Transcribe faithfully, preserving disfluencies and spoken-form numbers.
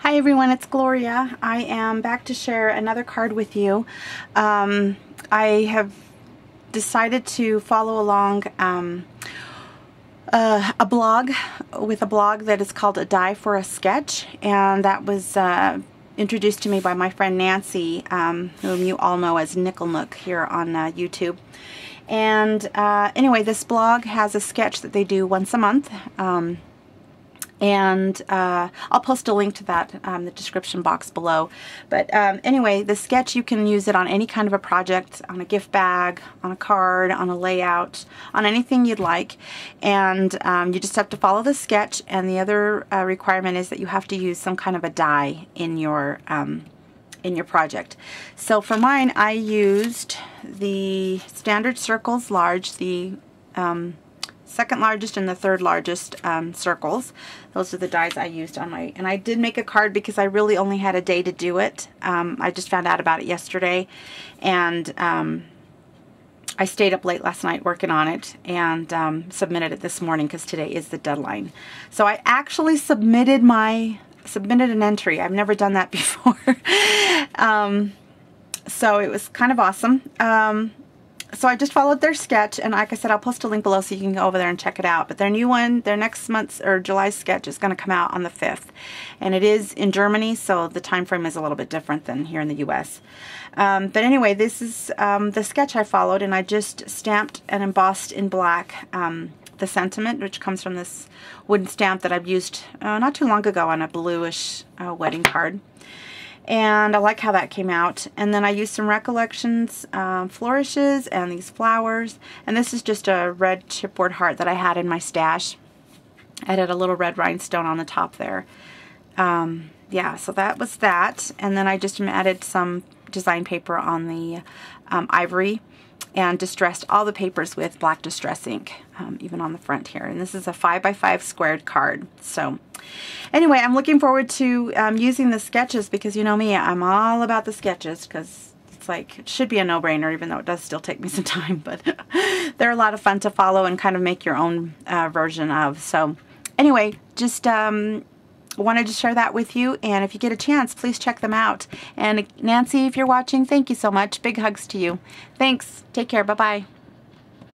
Hi everyone, it's Gloria. I am back to share another card with you. Um, I have decided to follow along um, uh, a blog with a blog that is called A Die for a Sketch, and that was uh, introduced to me by my friend Nancy, um, whom you all know as Nickel Nook here on uh, YouTube. And uh, anyway, this blog has a sketch that they do once a month. Um, and uh, I'll post a link to that um, in the description box below. But um, anyway, the sketch, you can use it on any kind of a project, on a gift bag, on a card, on a layout, on anything you'd like. And um, you just have to follow the sketch, and the other uh, requirement is that you have to use some kind of a die in your um, in your project. So for mine, I used the standard circles large, the um, second largest and the third largest um, circles. Those are the dies I used on my, and I did make a card because I really only had a day to do it. Um, I just found out about it yesterday, and um, I stayed up late last night working on it and um, submitted it this morning because today is the deadline. So I actually submitted my, submitted an entry. I've never done that before. um, so it was kind of awesome. Um, So I just followed their sketch, and like I said, I'll post a link below so you can go over there and check it out. But their new one, their next month's or July sketch is going to come out on the fifth. And it is in Germany, so the time frame is a little bit different than here in the U S. Um, but anyway, this is um, the sketch I followed, and I just stamped and embossed in black um, the sentiment, which comes from this wooden stamp that I've used uh, not too long ago on a bluish uh, wedding card. And I like how that came out. And then I used some Recollections um, flourishes and these flowers. And this is just a red chipboard heart that I had in my stash. I added a little red rhinestone on the top there. Um, yeah, so that was that. And then I just added some design paper on the um, ivory and distressed all the papers with black distress ink, um, even on the front here. And this is a five by five squared card. So anyway, I'm looking forward to um, using the sketches because you know me, I'm all about the sketches because it's like, it should be a no-brainer, even though it does still take me some time. But they're a lot of fun to follow and kind of make your own uh, version of. So anyway, just um, wanted to share that with you, and if you get a chance, please check them out. And Nancy, if you're watching, thank you so much. Big hugs to you. Thanks. Take care. Bye-bye.